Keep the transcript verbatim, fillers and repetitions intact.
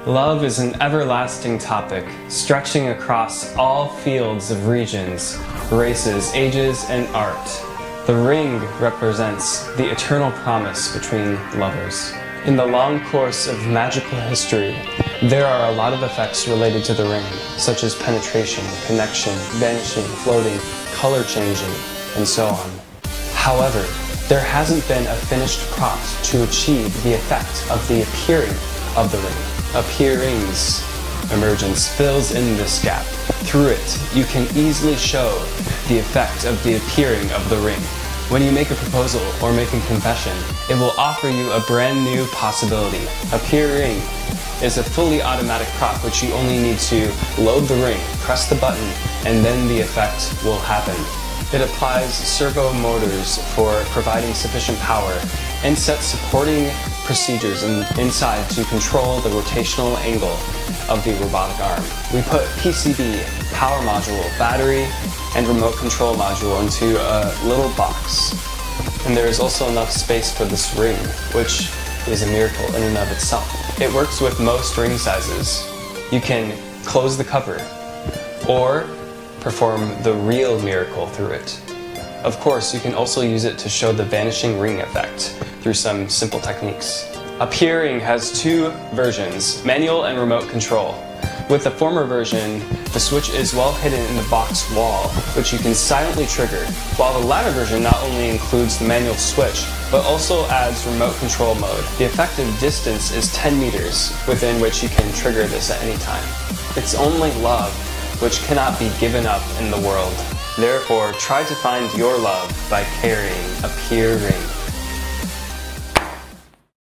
Love is an everlasting topic, stretching across all fields of regions, races, ages, and art. The ring represents the eternal promise between lovers. In the long course of magical history, there are a lot of effects related to the ring, such as penetration, connection, vanishing, floating, color changing, and so on. However, there hasn't been a finished prop to achieve the effect of the appearing of the ring. Appearing's emergence fills in this gap. Through it, you can easily show the effect of the appearing of the ring. When you make a proposal or make a confession, it will offer you a brand new possibility. Appearing is a fully automatic prop which you only need to load the ring, press the button, and then the effect will happen. It applies servo motors for providing sufficient power and sets supporting procedures in, inside to control the rotational angle of the robotic arm. We put P C B, power module, battery, and remote control module into a little box. And there is also enough space for this ring, which is a miracle in and of itself. It works with most ring sizes. You can close the cover or perform the real miracle through it. Of course, you can also use it to show the vanishing ring effect through some simple techniques. Appearing has two versions, manual and remote control. With the former version, the switch is well hidden in the box wall, which you can silently trigger, while the latter version not only includes the manual switch, but also adds remote control mode. The effective distance is ten meters, within which you can trigger this at any time. It's only love which cannot be given up in the world. Therefore, try to find your love by carrying Appearing.